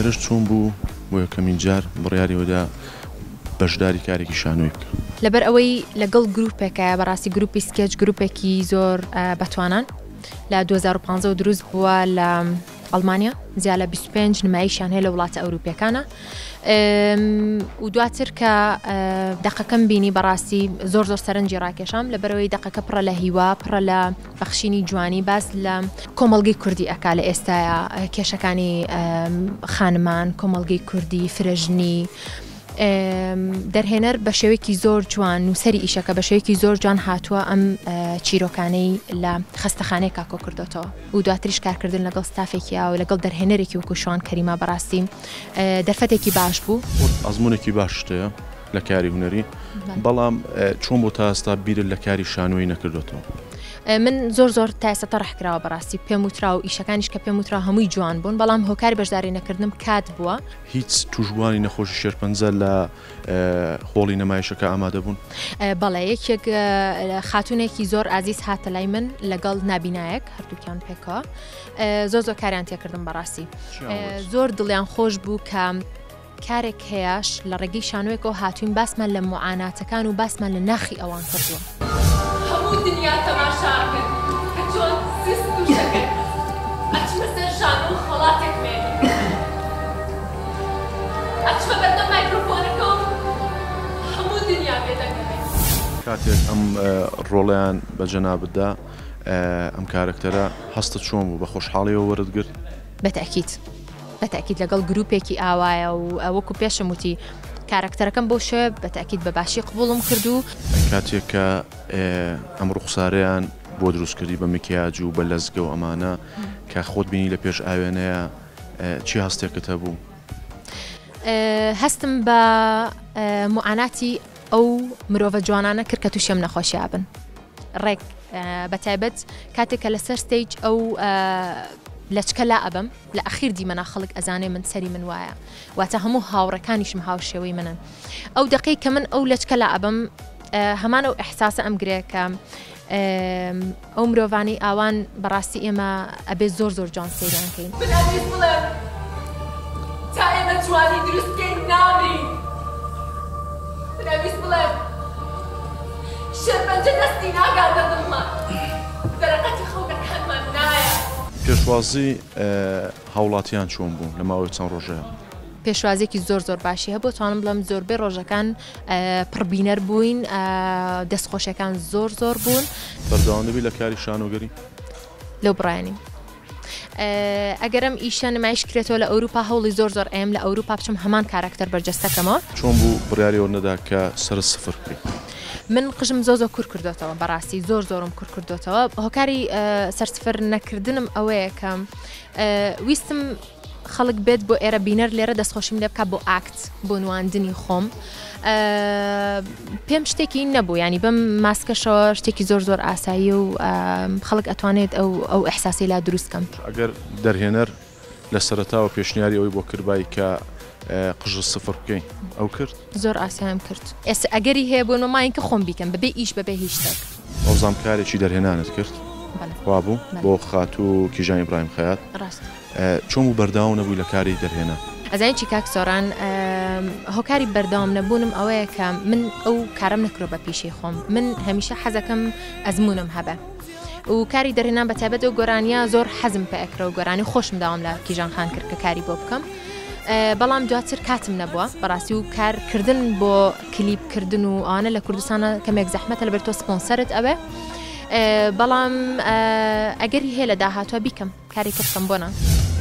لێرەش چۆن بوو بۆ یەکەمین جار بڕیاریەوەدا بەشداری کارێکی شانۆی بکە لەبەر ئەوەی لەگەڵ گروپێکە بەڕاستی گروپی سکێچ گروپێکی زۆر بەتوانان لە 2015 دروست بووە لە ئەڵمانیا زیاد لە 25 نمایشیان هەیە لە وڵاتە ئەوروپیەکانە و دواتر کە دەقەکەم بینی بەڕاستی زۆر سەرنجی ڕاکێشام لەبەرەوەی دەقەکە پڕە لە هیوا پڕە لە بەخشینی جوانی باس لە کۆمەڵگەی کوردی ئەکا لە ئێستاە کێشەکانی خانمان کۆمەڵگەی کوردی فرەژنی دەرهێنەر بە شێوەیەکی زۆر جوان و سەری ئیشەکە بە شێوەیەکی زۆر جوان هاتووە ئەم چیرۆکانەی لە خستەخانەیە کاکۆ کردوتەوە و دواتریش کارکردن لەگەڵ ستافێکی و لەگەڵ دەرهێنەرێکی وەکو شوان کەریمە بەڕاستی دەرفەتێکی باش بوو ئەزمونێکی باش شتەیە لە کاری هوەری بەڵام چۆن بۆ تا ئێستا بیرت لە کاری شانۆیی نەکردوتەوە من زۆر تا ئێستا ڕحکراوە بەڕاستی پێم وترا و ئیشەکانیش کە پێم وترا هەمووی جوان بوون بەڵام هۆکاری بەشداری نەکردنم کات بووە هیچ توشبوانی نەخۆشی شێرپەنجە لە هۆڵی نەمایشەکە ئامادە بوون بەڵێ یەکێک خاتونێکی زۆر ئازیز هاتە لای من لەگەڵ نابینایەک هەردووکیان پێکەوە زۆر کاریان تێکردم بەڕاستی زۆر دڵیان خۆش بوو کە کارێک هەیەش لە ڕێگەی شانۆیەکەوە هاتوین باسمان لە معاناتەکان و باسمان لە ناخی ئەوان کردووە هەموو دنیا تەماشا کرد کە چۆن سست و شەکرد ئەچمە سەر شانۆ و خەڵاتێک مێنی ئەچمە بەردەم مایکرۆفۆنەکە و هەموو دنیا بێدەگەڕێ کاتێک ئەم ڕۆڵیان بە جەنابەتدا ئەم کارکتەرە هەستە چۆن بوو بە خۆشحاڵیەوە وەرتگرت بەتەکید لەگەڵ گروپێکی ئاوایە و وەکو پێشم وتی کارکتەرەکەم بۆ شێ بەتەکید بە باشی قبوڵم کردو کاتێک کە ئەم ڕوخسارەیان بۆ دروستکردی بە مکیاج و بە لەزگە و ئەمانە کە خۆت بینی لە پێش ئاوێنەیە چی هەستێکت هەبوو؟ هەستم بە معاناتی ئەو مرۆڤە جوانانە کرد کە تووشێم نەخۆشی بن ڕێک بەتایبەت کاتێک کە لەسەر ستەیج ئەو لەچکە لا ئەبم لە ئەخیر دیمەنا خەڵک ئەزانێ من سەری من وایە واتە هەموو هاوڕەکانیشم هاوشێوەی منن ئەو دقەی کە من ئەو لەچکە لا ئەبم هەمان ئەو ئەحساسە ئەم گرەیەکە ئەو مرۆڤانی ئاوان بەڕاستی ئێمە ئەبێ زۆر جوان سەیرانکەین بناویست بڵێم تا ئێمە جوانی دروستکەین نامرین بناویست بڵێم شێرپەنجە دەستی ناگاتە دڵمان دەرەقەتی خەڵکەکانمان نایە پێشوازی هاوڵاتیان چۆن بوون لە ماوەی چەند ڕۆژەیە پێشوازێکی زۆر باشی هەبوو توانم بڵم زۆربەی ڕۆژەکان پڕبینەر بووین دەستخۆشیەکان زۆر بوون بەردەوامدەبی لە کاری شانۆگەری لەو بڕایانیم ئەگەرم ئیشە نمایش کرێتەوە لە ئەوروپا هەوڵی زۆر ئەم لە ئەوروپا بچم هەمان کارکتەر بەرجەستەکەمەوە چۆن بوو بڕیاریەوە نەدا کە سەر سفر بکەیت من قژم زۆر کوور کردوتەوە بەڕاستی زۆرم کوور کردوتەوە هۆکاری سەرسفر نەکردنم ئەوەیە کە ویستم خەڵک بێت بۆ ئێرە بینەر لێرە دەستخۆشیم لێ بکات بۆ ئاکت بۆ نواندنی خۆم پێم شتێکی نەبوو ینی بەم ماسکەشەوە شتێکی زۆر ئاسایی و خەڵک ئەتوانێت ئەو ئەحساسی لا دروستکەم ئەگەر دەرهێنەر لە سەرەتاوە پێشنیاری ئەوی بۆ کردبایی کە قژ سفر بکەین ئەو کرد زۆر ئاسایم کرد ئێستا ئەگەری هەیە بۆ نۆماین کە خۆم بیکەم بەبێ ئیش بەبێ هیچ شتێک ئەو زانکارێکی دەرهێنانت کرد وا بوو بۆ خات و کیژان ئیبراهیم خەیات چۆن بوو بەرداوام نەبووی لە کاری دەرهێنا ئەزانین چی کاک سۆران هۆکاری بەردەوام نەبوونم ئەوەیە کە من ئەو کارم نەکرۆ بە پیشەی خۆم من هەمیشە حەزەکەم ئەزمونم هەبە و کاری دەرهێنان بەتایبەت و گۆرانیە زۆر حەزم پێ ئەکرە و گۆرانی خۆشم داوام لە کیژان خان کرد کە کاری بۆ بکەم بەڵام دواتر کاتم نەبووە بەڕاستی و کارکردن بۆ کلیپکردن و ئەوانە لە کوردستانە کەمێک زەحمەتە لەبەر تۆ سپۆنسەرت ئەوێ بەڵام ئەگەری هەیە لە داهاتوە بیکەم کاری کردم بۆنە